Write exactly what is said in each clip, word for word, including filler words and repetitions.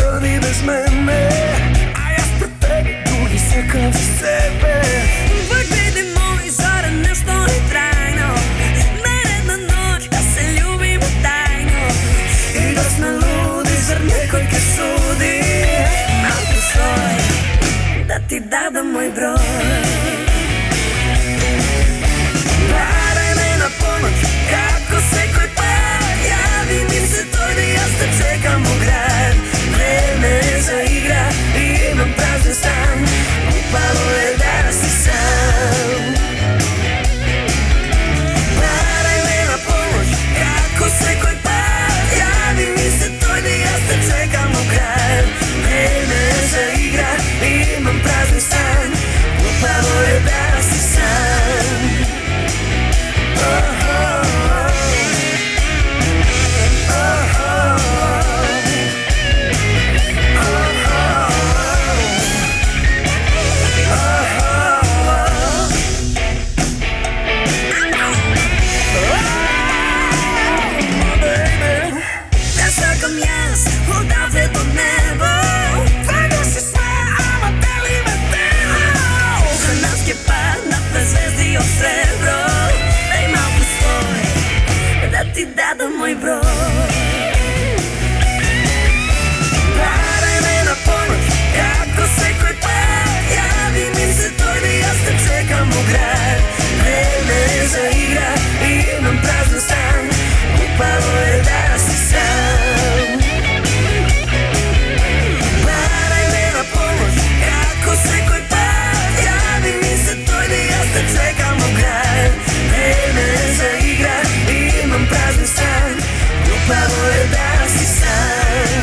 оди без мене, а јас пред тебе други сакам за себе. Пак биде мој зарад нешто не трајно, наредна ноќ да се љубиме тајно и да сме луди, зар некој ке суди. Малку стој да ти дадам мој број. Барај ме на помоќ, како секој пат. Јави ми се, дојди, јас те чекам у град. Време е за игра и имам празен стан. Глупаво е да си сам. Барај ме на помоќ, како секој пат. Јави ми се, дојди, јас те чекам у град. Време е за игра и имам празен стан. Глупаво е да си сам. Ти дадам мој број. Барај ме на помоќ, како секој пат. Јави ми се, дојди, јас те чекам у град. Време е за игра и имам празен стан. Глупаво е да си сам. Барај ме на помоќ, како секој пат. Јави ми се, дојди, јас те чекам у град. Време е за игра и имам празен стан. Глупаво е да си сам.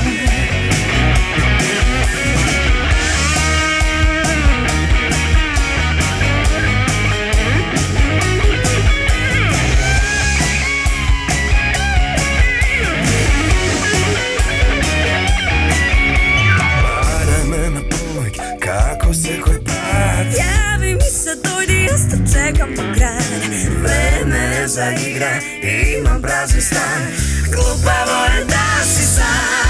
Барај ме на помоќ, како секој пат. Јави ми се, дојди, јас те чекам у град. Време е за игра и имам празен стан. Глупаво е да си сам.